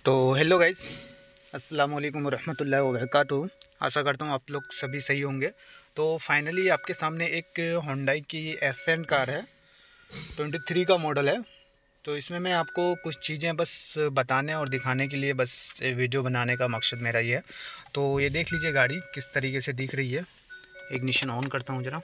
तो hello guys, अस्सलाम वालेकुम रहमतुल्लाहि व बरकातुहू। आशा करता हूँ आप लोग सभी सही होंगे। तो फाइनली आपके सामने एक होंडाई की एसेंट कार है, 23 का मॉडल है। तो इसमें मैं आपको कुछ चीज़ें बस बताने और दिखाने के लिए बस वीडियो बनाने का मकसद मेरा ये है। तो ये देख लीजिए गाड़ी किस तरीके से दिख रही है। इग्निशन ऑन करता हूँ ज़रा।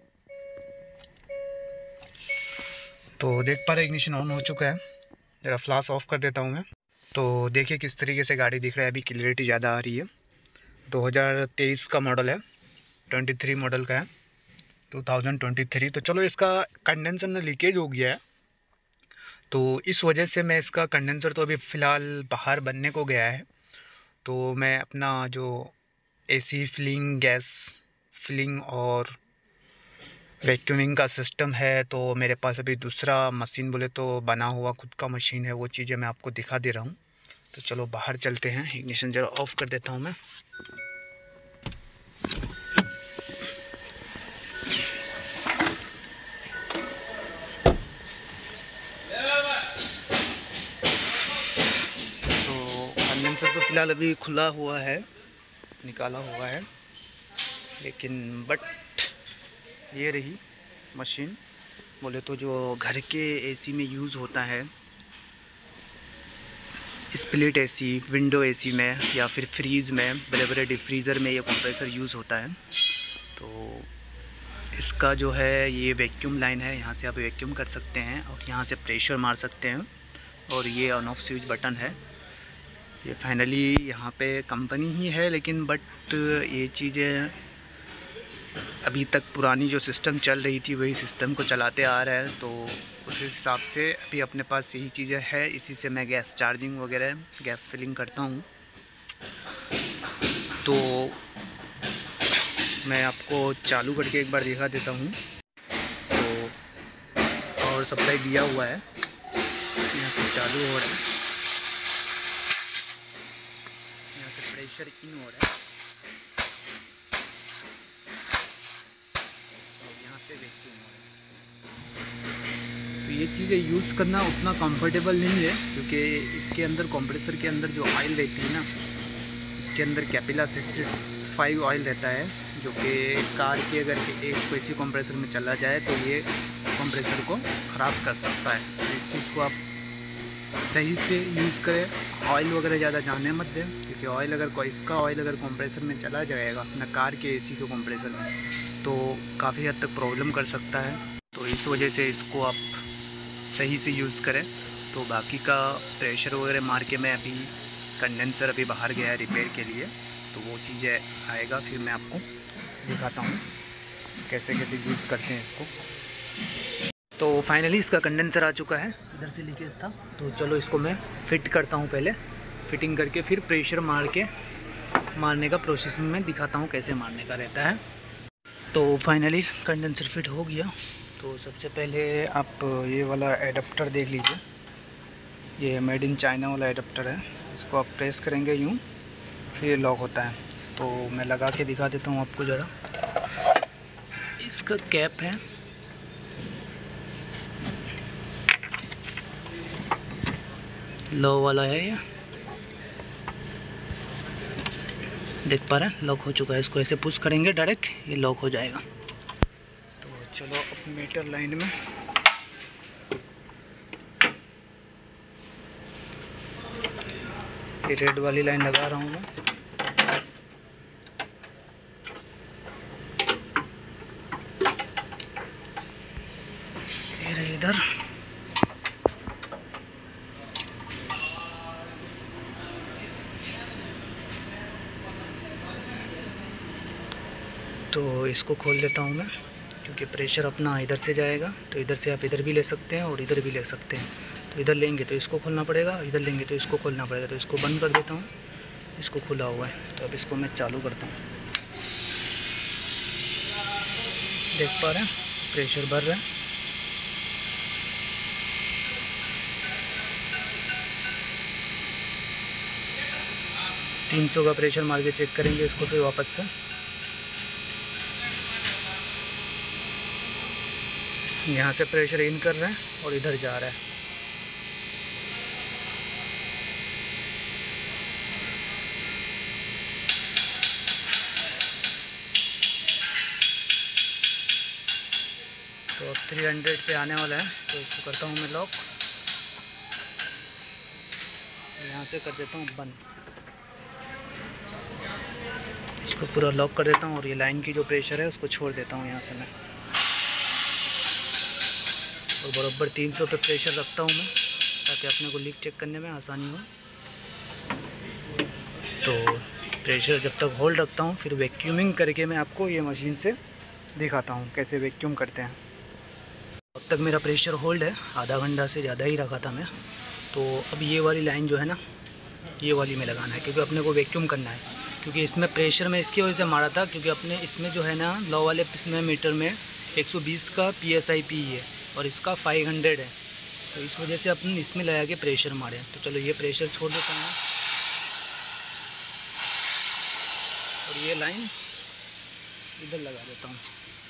तो देख पा रहे इग्निशन ऑन हो चुका है। ज़रा फ्लैश ऑफ कर देता हूँ मैं। तो देखिए किस तरीके से गाड़ी दिख रहा है, अभी क्लियरिटी ज़्यादा आ रही है। 2023 का मॉडल है, 23 मॉडल का है, 2023। तो चलो, इसका कंडेंसर में लीकेज हो गया है, तो इस वजह से मैं इसका कंडेंसर तो अभी फ़िलहाल बाहर बनने को गया है। तो मैं अपना जो एसी फिलिंग, गैस फिलिंग और वैक्यूमिंग का सिस्टम है, तो मेरे पास अभी दूसरा मशीन बोले तो बना हुआ खुद का मशीन है, वो चीज़ें मैं आपको दिखा दे रहा हूँ। तो चलो बाहर चलते हैं। इग्निशन ज़रा ऑफ़ कर देता हूँ मैं। तो कंडेंसर तो फ़िलहाल अभी खुला हुआ है, निकाला हुआ है, लेकिन बट ये रही मशीन बोले तो जो घर के एसी में यूज़ होता है, स्प्लिट एसी, विंडो एसी में या फिर फ्रीज़ में, बड़े बड़े डिफ्रीज़र में ये कंप्रेसर यूज़ होता है। तो इसका जो है ये वैक्यूम लाइन है, यहाँ से आप वैक्यूम कर सकते हैं और यहाँ से प्रेशर मार सकते हैं। और ये ऑन ऑफ स्विच बटन है। ये फाइनली यहाँ पे कंपनी ही है, लेकिन बट ये चीज़ें अभी तक पुरानी जो सिस्टम चल रही थी वही सिस्टम को चलाते आ रहा है। तो उस हिसाब से अभी अपने पास यही चीज़ें है, इसी से मैं गैस चार्जिंग वगैरह, गैस फिलिंग करता हूँ। तो मैं आपको चालू करके एक बार दिखा देता हूँ। तो और सप्लाई दिया हुआ है, यहाँ से चालू हो रहा है, यहाँ से प्रेशर इन हो रहा है और यहाँ से वैक्यूम हो रहा है। तो ये चीज़ें यूज़ करना उतना कंफर्टेबल नहीं है, क्योंकि इसके अंदर कंप्रेसर के अंदर जो ऑयल रहती है ना, इसके अंदर कैपिला 65 ऑयल रहता है, जो कि कार के अगर एक कोई सी कंप्रेसर में चला जाए तो ये कंप्रेसर को ख़राब कर सकता है। तो इस चीज़ को आप सही से यूज़ करें, ऑयल वगैरह ज़्यादा जाने मत दें, क्योंकि ऑयल अगर इसका ऑयल अगर कंप्रेसर में चला जाएगा अपना कार के एसी के कंप्रेसर में, तो काफ़ी हद तक प्रॉब्लम कर सकता है। तो इस वजह से इसको आप सही से यूज़ करें। तो बाकी का प्रेशर वगैरह मार के मैं अभी कंडेंसर अभी बाहर गया है रिपेयर के लिए, तो वो चीज़ें आएगा, फिर मैं आपको दिखाता हूँ कैसे कैसे यूज़ करते हैं इसको। तो फाइनली इसका कंडेंसर आ चुका है, इधर से लीकेज था। तो चलो इसको मैं फिट करता हूँ, पहले फिटिंग करके फिर प्रेशर मारने का प्रोसेसिंग में दिखाता हूँ कैसे मारने का रहता है। तो फाइनली कंडेंसर फिट हो गया। तो सबसे पहले आप ये वाला एडाप्टर देख लीजिए, ये मेड इन चाइना वाला एडाप्टर है। इसको आप प्रेस करेंगे यूँ, फिर लॉक होता है। तो मैं लगा के दिखा देता हूँ आपको ज़रा। इसका कैप है, लो वाला है, ये देख पा रहे हैं, लॉक हो चुका है। इसको ऐसे पुश करेंगे डायरेक्ट, ये लॉक हो जाएगा। तो चलो अब मीटर लाइन में ये रेड वाली लाइन लगा रहा हूँ मैं। ये रही इधर। तो इसको खोल लेता हूँ मैं, क्योंकि प्रेशर अपना इधर से जाएगा। तो इधर से आप इधर भी ले सकते हैं और इधर भी ले सकते हैं। तो इधर लेंगे तो इसको खोलना पड़ेगा, इधर लेंगे तो इसको खोलना पड़ेगा। तो इसको बंद कर देता हूँ, इसको खुला हुआ है। तो अब इसको मैं चालू करता हूँ। देख पा रहे हैं प्रेशर बढ़ रहा है। $300 का प्रेशर मार के चेक करेंगे इसको फिर वापस से। यहाँ से प्रेशर इन कर रहे हैं और इधर जा रहा है। 300 पे आने वाला है। तो इसको करता हूँ मैं लॉक, यहाँ से कर देता हूँ बंद, इसको पूरा लॉक कर देता हूँ और ये लाइन की जो प्रेशर है उसको छोड़ देता हूँ यहाँ से मैं, और बराबर 300 पे प्रेशर रखता हूँ मैं ताकि अपने को लीक चेक करने में आसानी हो। तो प्रेशर जब तक होल्ड रखता हूँ फिर वैक्यूमिंग करके मैं आपको ये मशीन से दिखाता हूँ कैसे वैक्यूम करते हैं। अब तक मेरा प्रेशर होल्ड है, आधा घंटा से ज़्यादा ही रखा था मैं। तो अब ये वाली लाइन जो है ना, ये वाली में लगाना है क्योंकि अपने को वैक्यूम करना है। क्योंकि इसमें प्रेशर में इसकी वजह से मारा था क्योंकि अपने इसमें जो है ना लो वाले इसमें मीटर में 120 का PSIP है और इसका 500 है, तो इस वजह से अपन इसमें लगा के प्रेशर मारे। तो चलो ये प्रेशर छोड़ देता हूँ और ये लाइन इधर लगा देता हूँ।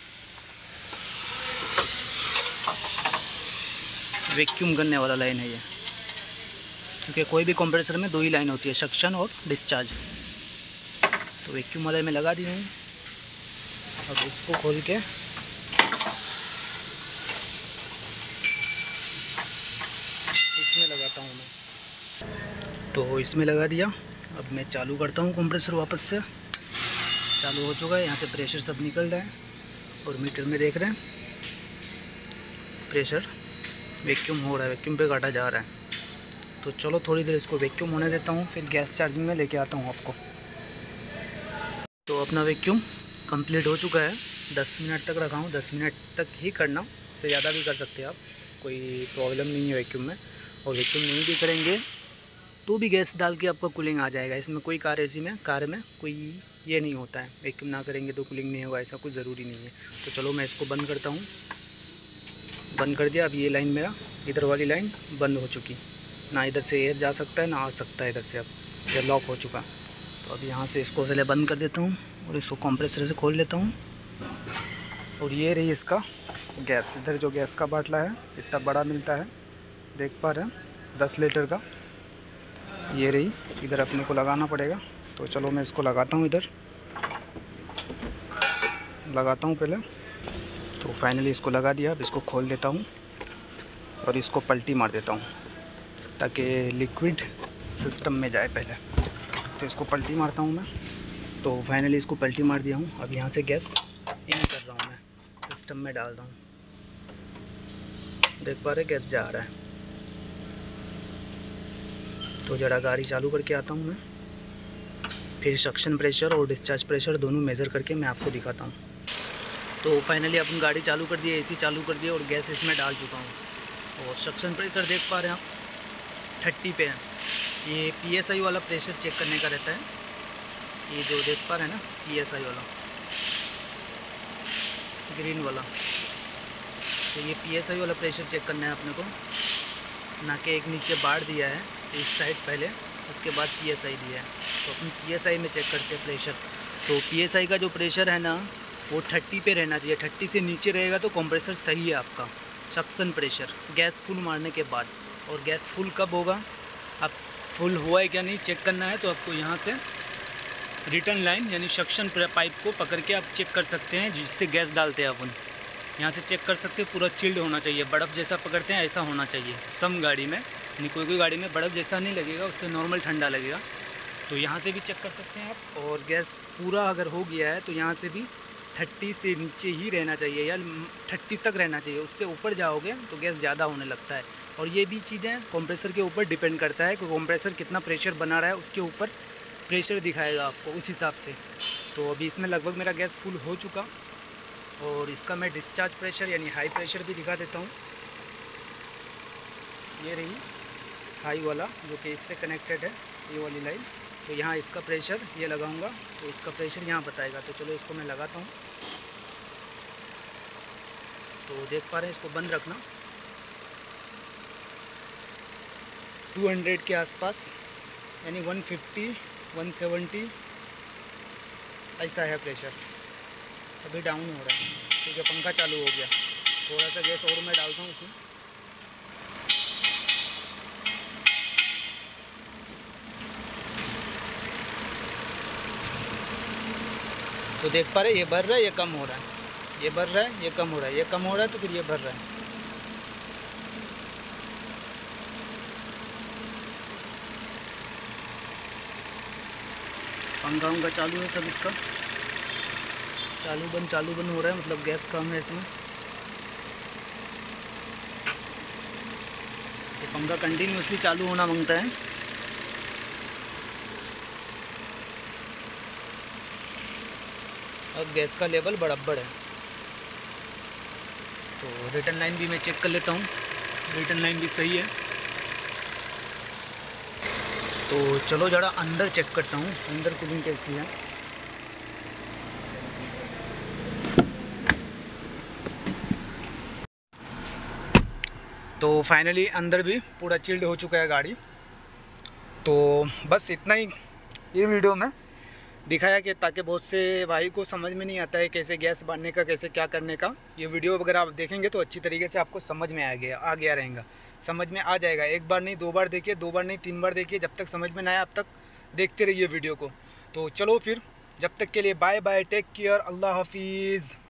वैक्यूम करने वाला लाइन है ये, क्योंकि कोई भी कंप्रेसर में 2 ही लाइन होती है, सक्शन और डिस्चार्ज। तो वैक्यूम वाले में लगा दी हूँ। अब इसको खोल के इसमें लगाता हूँ मैं। तो इसमें लगा दिया। अब मैं चालू करता हूँ कंप्रेसर, वापस से चालू हो चुका है। यहाँ से प्रेशर सब निकल रहा है और मीटर में देख रहे हैं प्रेशर वैक्यूम हो रहा है, वैक्यूम पे काटा जा रहा है। तो चलो थोड़ी देर इसको वैक्यूम होने देता हूँ, फिर गैस चार्जिंग में लेके आता हूँ आपको। तो अपना वैक्यूम कंप्लीट हो चुका है। 10 मिनट तक रखा हूँ, 10 मिनट तक ही करना, उससे ज़्यादा भी कर सकते हैं आप, कोई प्रॉब्लम नहीं है वैक्यूम में। और वैक्यूम नहीं भी करेंगे तो भी गैस डाल के आपका कूलिंग आ जाएगा। इसमें कोई कार में कोई ये नहीं होता है वैक्यूम ना करेंगे तो कूलिंग नहीं होगा, ऐसा कुछ ज़रूरी नहीं है। तो चलो मैं इसको बंद करता हूँ। बंद कर दिया। अब ये लाइन मेरा इधर वाली लाइन बंद हो चुकी, ना इधर से एयर जा सकता है ना आ सकता है इधर से, अब ये लॉक हो चुका। तो अब यहाँ से इसको पहले बंद कर देता हूँ और इसको कंप्रेसर से खोल लेता हूँ। और ये रही इसका गैस, इधर जो गैस का बाटला है इतना बड़ा मिलता है, देख पा रहे हैं 10 लीटर का। ये रही, इधर अपने को लगाना पड़ेगा। तो चलो मैं इसको लगाता हूँ, इधर लगाता हूँ पहले। तो फाइनली इसको लगा दिया। अब इसको खोल देता हूँ और इसको पलटी मार देता हूँ ताकि लिक्विड सिस्टम में जाए पहले। तो इसको पलटी मारता हूँ मैं। तो फाइनली इसको पलटी मार दिया हूँ। अब यहाँ से गैस इन कर रहा हूँ मैं, सिस्टम में डाल रहा हूँ। देख पा रहे गैस जा रहा है। तो ज़रा गाड़ी चालू करके आता हूँ मैं, फिर सक्शन प्रेशर और डिस्चार्ज प्रेशर दोनों मेज़र करके मैं आपको दिखाता हूँ। तो फाइनली अपन गाड़ी चालू कर दी, AC चालू कर दिया और गैस इसमें डाल चुका हूँ। और सक्शन प्रेशर देख पा रहे हैं आप 30 पे है। ये PSI वाला प्रेशर चेक करने का रहता है, ये जो देख पा रहे हैं ना PSI वाला ग्रीन वाला। तो ये PSI वाला प्रेशर चेक करना है अपने को, ना कि एक नीचे बाढ़ दिया है इस साइड पहले, उसके बाद PSI दिया है। तो अपन PSI में चेक करते हैं प्रेशर। तो PSI का जो प्रेशर है ना वो 30 पे रहना चाहिए। 30 से नीचे रहेगा तो कंप्रेसर सही है आपका। सक्शन प्रेशर गैस फुल मारने के बाद, और गैस फुल कब होगा, अब फुल हुआ है क्या नहीं चेक करना है तो आपको यहाँ से रिटर्न लाइन यानी सक्शन पाइप को पकड़ के आप चेक कर सकते हैं, जिससे गैस डालते हैं अपन। यहाँ से चेक कर सकते हैं, पूरा चिल्ड होना चाहिए, बर्फ़ जैसा पकड़ते हैं ऐसा होना चाहिए सम गाड़ी में। नहीं कोई गाड़ी में बर्फ़ जैसा नहीं लगेगा, उससे नॉर्मल ठंडा लगेगा। तो यहाँ से भी चेक कर सकते हैं आप। और गैस पूरा अगर हो गया है तो यहाँ से भी 30 से नीचे ही रहना चाहिए या 30 तक रहना चाहिए। उससे ऊपर जाओगे तो गैस ज़्यादा होने लगता है। और ये भी चीज़ें कंप्रेसर के ऊपर डिपेंड करता है कि कंप्रेसर कितना प्रेशर बना रहा है, उसके ऊपर प्रेशर दिखाएगा आपको उस हिसाब से। तो अभी इसमें लगभग मेरा गैस फुल हो चुका, और इसका मैं डिस्चार्ज प्रेशर यानी हाई प्रेशर भी दिखा देता हूँ। ये रही हाई वाला जो कि इससे कनेक्टेड है, ये वाली लाइन। तो यहाँ इसका प्रेशर ये लगाऊंगा तो इसका प्रेशर यहाँ बताएगा। तो चलो इसको मैं लगाता हूँ। तो देख पा रहे हैं, इसको बंद रखना। 200 के आसपास यानी 150 170 ऐसा है प्रेशर। अभी डाउन हो रहा है क्योंकि पंखा चालू हो गया। थोड़ा सा गैस और मैं डालता हूँ इसमें। तो देख पा रहे ये बढ़ रहा है, ये कम हो रहा है, ये भर रहा है, ये कम हो रहा है, ये कम हो रहा है तो फिर ये भर रहा है। पंखा उंखा चालू है सब इसका, चालू बंद हो रहा है, मतलब गैस कम है इसमें। तो पंखा कंटिन्यूसली चालू होना मांगता है। अब गैस का लेवल बराबर है। तो रिटर्न लाइन भी मैं चेक कर लेता हूँ, रिटर्न लाइन भी सही है। तो चलो ज़रा अंदर चेक करता हूँ, अंदर कूलिंग कैसी है। तो फाइनली अंदर भी पूरा चिल्ड हो चुका है गाड़ी। तो बस इतना ही ये वीडियो में दिखाया कि ताकि बहुत से भाई को समझ में नहीं आता है कैसे गैस भरने का, कैसे क्या करने का। ये वीडियो वगैरह आप देखेंगे तो अच्छी तरीके से आपको समझ में आ गया रहेगा, समझ में आ जाएगा। एक बार नहीं 2 बार देखिए, 2 बार नहीं 3 बार देखिए, जब तक समझ में ना आए अब तक देखते रहिए वीडियो को। तो चलो फिर जब तक के लिए बाय बाय, टेक केयर, अल्लाह हाफिज़।